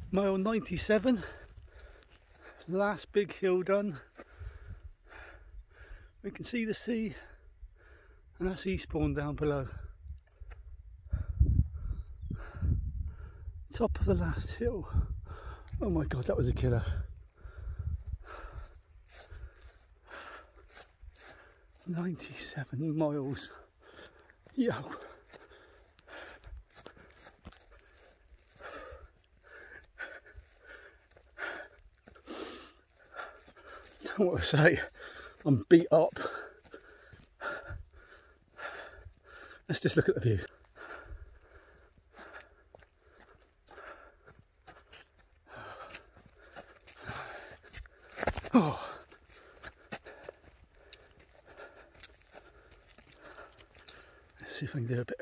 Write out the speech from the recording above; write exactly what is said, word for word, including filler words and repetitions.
Mile ninety-seven, last big hill done. We can see the sea, and that's Eastbourne down below. Top of the last hill. Oh my god, that was a killer. ninety-seven miles. Yo. Don't know what to say. I'm beat up. Let's just look at the view. Oh. Let's see if I can do a bit